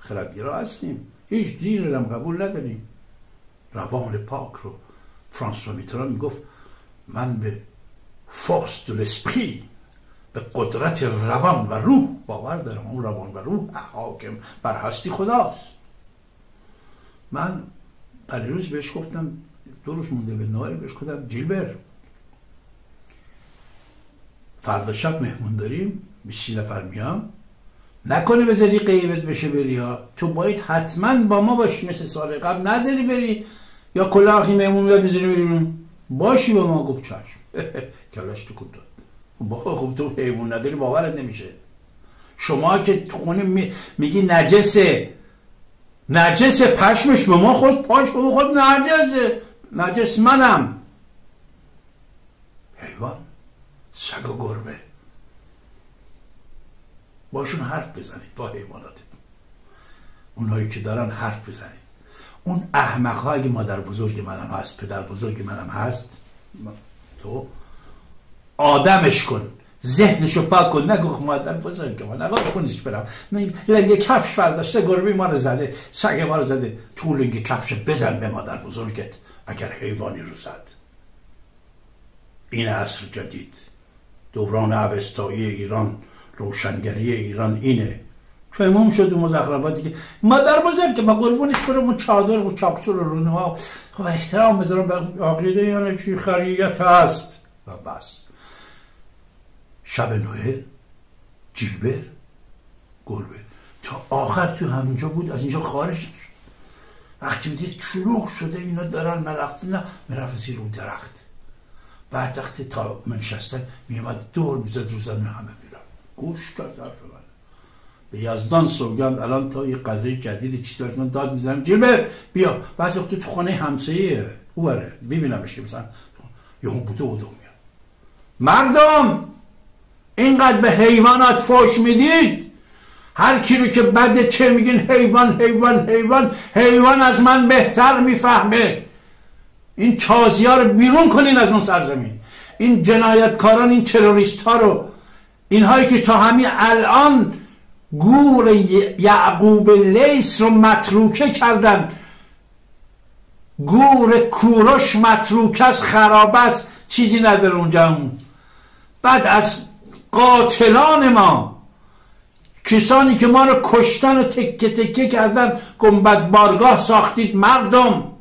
خردگرا هستیم، هیچ دین هم قبول نداریم. روان پاک رو فرانسوا میتران میگفت من به فورس دو لسپری، به قدرت روان و روح باور دارم. اون روان و روح حاکم بر هستی خداست. من پریروز بهش گفتم، 2 روز مونده به نوئل، بهش گفتم جیلبر فردا شب مهمون داریم، 20 نفر میام، نکنه بذاری غیبت بشه بری ها. تو باید حتما با ما باشی، مثل سال قبل نذاری بری یا کلاهی مهمون میاد میذاری بری، باشی با ما. گفت چشم. کلاش تو کود داد. بابا خب تو حیوان نداری باورت نمیشه. شما که تو خونه میگی نجسه پشمش به ما خود، پاش به ما خود نجسه، نجس منم. حیوان، سگ و گربه، باشون حرف بزنید، با حیواناتتون، اونهایی که دارن حرف بزنید. اون احمق‌ها اگه مادر بزرگ منم هست، پدر بزرگ منم هست، تو آدمش کن، ذهنشو پاک کن. نگو مادر بزرگ من، نگو خونش برم، لنگ کفش برداشته گربه ما رو زده، سگ ما رو زده. تو لنگ کفش بزن به مادر بزرگت اگر حیوانی رو زد. این عصر جدید، دوران اوستایی ایران، روشنگری ایران اینه. تمام شد مزخرفاتی که مادر بزرگ که با قربونش برم اون چادر و چاپچور و رونما و احترام بذارم به عقیده، یعنی چی خریت هست و بس. شب نوئل جیلبر گربه تا آخر تو همینجا بود، از اینجا خارج نشد. وقتی دید شلوغ شده اینا دارن مرفت زیر اون درخت، بعد وقتی تا منشستن میامد دور میزد رو زمین، همه میرن گوش کرد حرف من. به یزدان سوگند الان تا یه قضیه جدید چیزی من داد میزنم جیلبر بیا، بعضی وقتی تو خونه همسایه اوره ببینمش که مثلا یهو بوده میاد. مردم اینقدر به حیوانات فوش میدید، هر کی رو که بده چه میگین حیوان حیوان حیوان، حیوان از من بهتر میفهمه. این چازی ها رو بیرون کنین از اون سرزمین، این جنایتکاران، این تروریست ها رو، اینهایی که تا همین الان گور یعقوب لیث رو متروکه کردن. گور کوروش متروکه است، خرابه است، چیزی نداره اونجا. بعد از قاتلان ما، کسانی که ما رو کشتن و تکه تکه کردن، گنبد بارگاه ساختید. مردم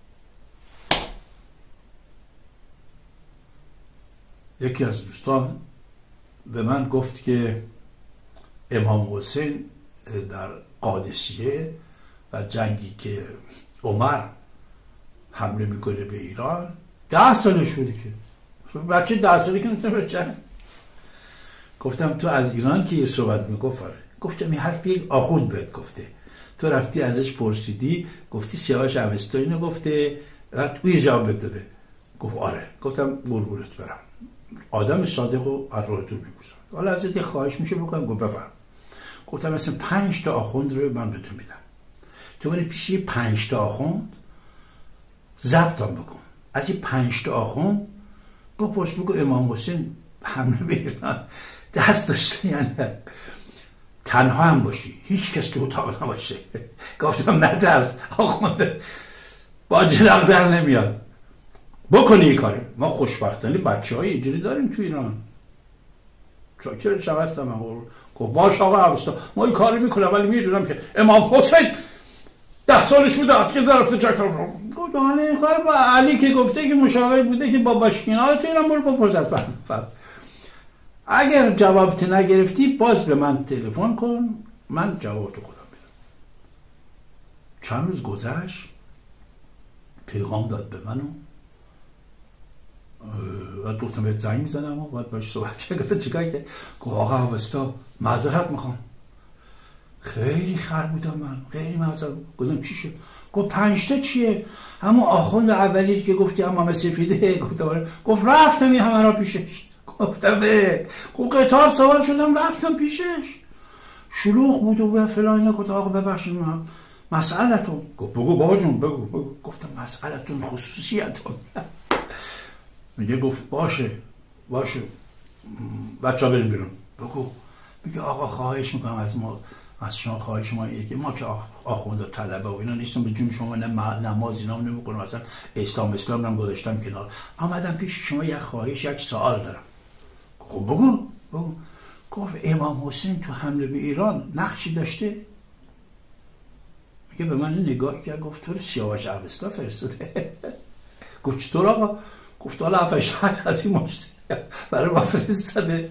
یکی از دوستان به من گفت که امام حسین در قادسیه و جنگی که عمر حمله میکنه به ایران 10 سالش بوده، که بچه 10 سالی که نمیتونه بچه. گفتم تو از ایران که یه صحبت میگفت، گفتم این حرف یک آخوند بهت گفته، تو رفتی ازش پرسیدی گفتی سیاوش اوستا اینو گفته، بعد او جواب داده. گفت آره. گفتم قربونت برم، آدم صادق و از راه تو میبوسم، حالا ازت یه خواهش میشه بکنم. گفت بفرم. گفتم مثلا 5 تا آخوند رو من بهتون میدم، تو بری پیش 5 تا آخوند ضبطم بکن، از این 5 تا آخوند بپرس، بگو امام حسین حمله به ایران دست داشته یا نه، تنها هم باشی، هیچ کس تو اتاق نباشه. گفتم نترس، آخوند با جلق در نمیاد، بکنی این کاری. ما خوشبختانه بچه های اینجوری داریم تو ایران. چرا شب هستم من گفت باش آقا اوستا ما این کاری میکنم، ولی میدونم که امام حسین 10 سالش بوده از که رفته جکر گفت این کار با علی که گفته که مشاور بوده که با باشکینا تو ایران برو بپرس از من. اگر جوابت نگرفتی باز به من تلفن کن، من جواب تو خودم میدم. چند روز گذشت پیغام داد به منو، بعد گفتم بهت زنگ میزنم و بعد باش صحبت کردم. چیکار که گفت آقا اوستا معذرت میخوام، خیلی خر بودم من، خیلی معذرت. گفتم چی شد؟ گفت 5 تا چیه؟ همون آخوند اولی که گفتی امام سفیده. گفت رفتم همه را پیشش. گفتم گفت قطار سوار شدم رفتم پیشش، شلوغ بود و فلان. گفت آقا ببخشید من مسئلتون. گفت بگو بابا جون بگو. گفتم مسئلتون خصوصیتون. میگه گفت باشه بچه ها بریم بیرون. بگو. میگه آقا خواهش میکنم از ما از شما خواهش ما اینه که ما که آخوند و طلبه و اینا نیستم، به جون شما نه نماز اینا نمیکنم، اصلا اسلام هم گذاشتم کنار. آمدم پیش شما یک خواهش، یک سوال دارم. خب بگو. گفت امام حسین تو حمله به ایران نقشی داشته؟ میگه به من نگاه کرد، گفت تو رو سیاوش اوستا فرستاده. گفت چطور آقا؟ گفت حالا 7 از این مشت برای ما فرستاده.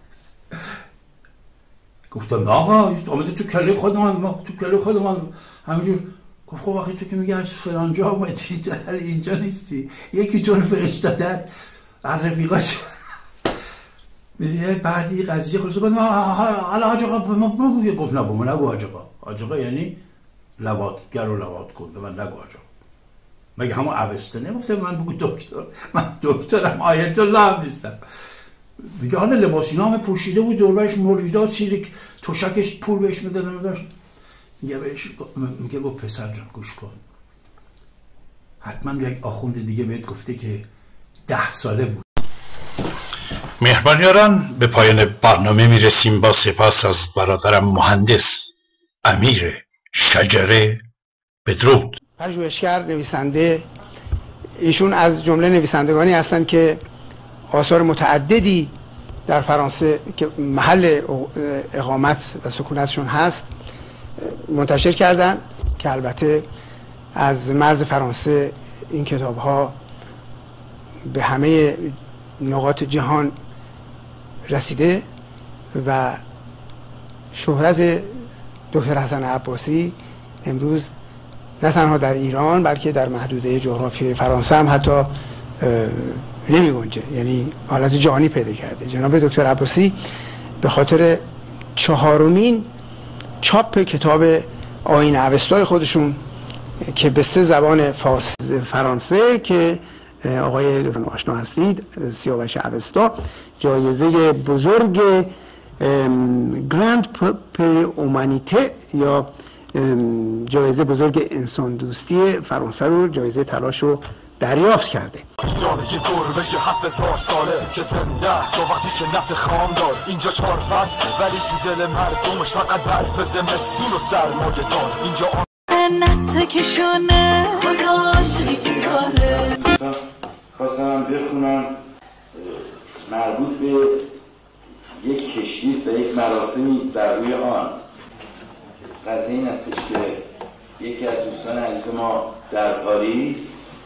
گفتم نه آقا آمده تو کله خودمان همینجور. گفت خب وقتی تو که میگه از فلان جا آمدی در اینجا نیستی، یکی تو رو فرستادن از رفیقاش. بعدی قضیه خلاصه گفتم حالا حاج آقا ما بگو. گفت نه بگو نگو حاج آقا یعنی لواطگر و لواط کن، به من نگو حاج آقا. مگه همون اوسته نگفته من بگو دکتر؟ من دکترم، آیت الله هم نیستم. میگه حالا لباسینا همه پوشیده بود، دوربرش مریدا سیرک تشکش پول بهش میدادن. میگه گفت پسر جان گوش کن، حتما یک آخوند دیگه بهت گفته که 10 ساله بود. مهربانیاران، به پایان برنامه میرسیم با سپاس از برادرم مهندس امیر شجره. بدرود. پژوهشگر، نویسنده، ایشون از جمله نویسندگانی هستند که آثار متعددی در فرانسه که محل اقامت و سکونتشون هست منتشر کردن که البته از مرز فرانسه این کتاب ها به همه نقاط جهان رسیده و شهرت دکتر حسن عباسی امروز نه تنها در ایران بلکه در محدوده جغرافی فرانسه هم حتی نمی گنجه، یعنی حالت جهانی پیدا کرده. جناب دکتر عباسی به خاطر 4مین چاپ کتاب آیین اوستا خودشون که به 3 زبان فرانسه که آقای دکتر آشنا هستید، سیاوش اوستا، جایزه بزرگ گراند پری اومانیته یا جایزه بزرگ انسان دوستی فرانسه رو، جایزه تلاش رو دریافت کرده. ایران یه گربه 7000 ساله که زنده است و وقتی که نفت خام دار اینجا 4 فصل، ولی تو دل مردمش فقط برف زمستون و سرمایه دار. اینجا نت کشونه خداش ریچی داره. خواستم بخونم مربوط به یک کشتیست و یک مراسمی در روی آن. قضیه این هستش که یکی از دوستان عزیز ما در پاریس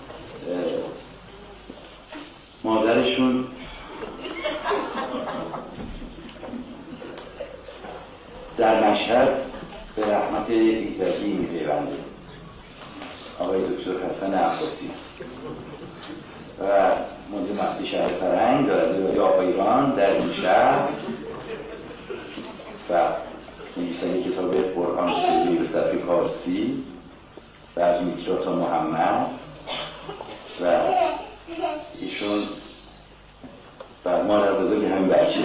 مادرشون در مشهد به رحمت ایزدی میپیونده، آقای دکتر حسن عباسی، و مدیر مسیح شهر فرهنگ دارد آقایان در این شهر و نویسنده کتاب قرآن سوری به صفحه فارسی و از میترا تا محمد و ایشون و مادر بزرگ همین بچه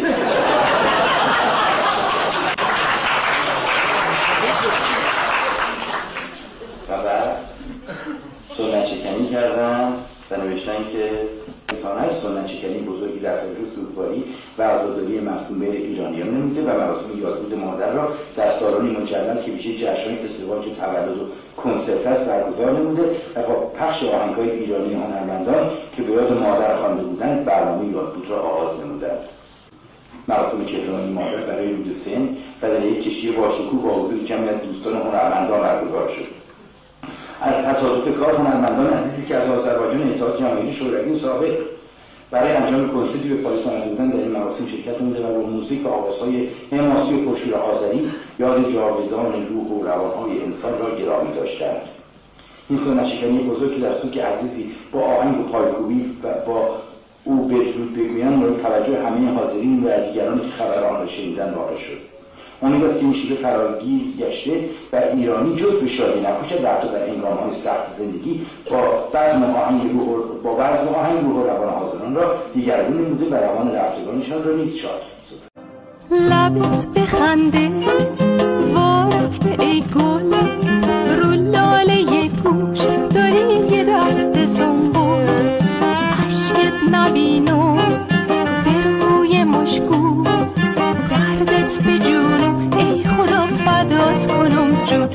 و بعد سنت شکنی کردن و نوشتن که رسانه‌اش سنت شکنی بزرگی در تاریخ سوگواری و عزاداری مرسوم بین ایرانیان نموده و مراسم یادبود مادر را در سالانی مجلل که میشه جشن‌های ازدواج و تولد و کنسرت است برگزار نموده و با پخش آهنگ‌های ایرانی هنرمندان که به یاد مادر خوانده بودند برنامه یادبود را آغاز نمودند. مراسم کهربایی مادر برای رود سن و در یک کشتی باشکوه با حضور کمی از دوستان هنرمندان برگزار شد. از تصادف کار هنرمندان عزیزی که از آذربایجان اتحاد جماهیری شوروی سابق برای انجام کنسرتی به پاریس آمده بودند در این مراسم شرکت نموده و با موسیقی و آوازهای حماسی و پرشور آذری یاد جاودان روح و روانهای انسان را گرامی داشتند. این سنت شکنی بزرگی در سوی عزیزی با آهنگ و پایکوبی و با او بدرود بگویند مورد توجه همه حاضرین و دیگرانی که خبر آن را شنیدند واقع شد. اون است که این شیوه فراگیر گشته و ایرانی جز به شادی نکوشد و حتی در هنگام‌های سخت زندگی با بزم آهنگ روح و روان حاضران را دیگرگون نموده و روان رفتگانشان را نیز شاد. لبت بخنده وارفته ای گل، رو لاله گوش داری یه دست سنبول، عشقت نبینو به روی مشکو، دردت به جونم ای خدا فدات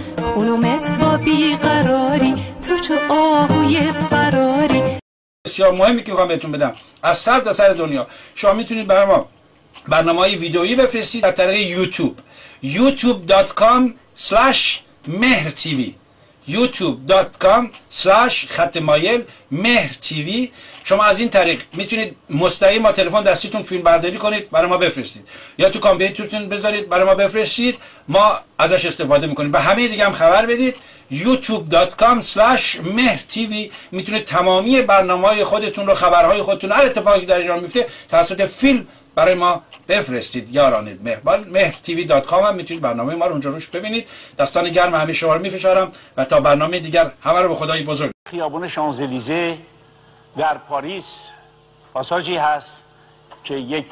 خلومت با بیقراری تو چو آهوی فراری. بسیار مهمی که میخوام بهتون بدم، از سر تا سر دنیا شما میتونید برای ما برنامه‌های ویدئویی بفرستید از طریق یوتیوب youtube.com/mehrtv youtube.com/mehrtv. شما از این طریق میتونید مستقیم با تلفن دستیتون فیلم برداری کنید برای ما بفرستید، یا تو کامپیوترتون بذارید برای ما بفرستید، ما ازش استفاده میکنیم. به همه دیگه هم خبر بدید. youtube.com/mehrtv میتونید تمامی برنامه‌های خودتون رو، خبرهای خودتون، هر اتفاقی در ایران میفته توسط فیلم برای ما بفرستید. یاران مهربان mehrtv.com هم میتونید برنامه ما رو اونجا روش ببینید. دستان گرم همه شما رو میفشارم و تا برنامه دیگر همه رو به خدای بزرگ. خیابان شانزلیزه در پاریس پاساژی هست که یک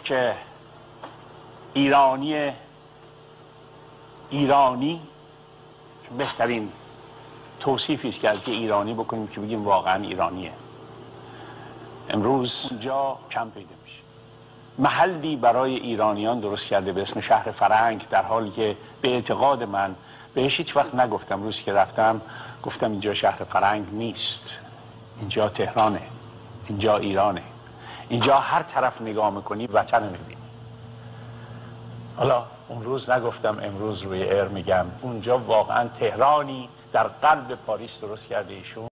ایرانی بهترین توصیفی است که از ایرانی بکنیم که بگیم واقعا ایرانیه. امروز اینجا کم پیدا میشه. محلی برای ایرانیان درست کرده به اسم شهر فرنگ، در حالی که به اعتقاد من بهش هیچ وقت نگفتم. روزی که رفتم گفتم اینجا شهر فرنگ نیست، اینجا تهرانه، اینجا ایرانه، اینجا هر طرف نگاه میکنی وطن میبینی. حالا اون روز نگفتم، امروز روی ایر میگم اونجا واقعا تهرانی در قلب پاریس درست کرده ایشون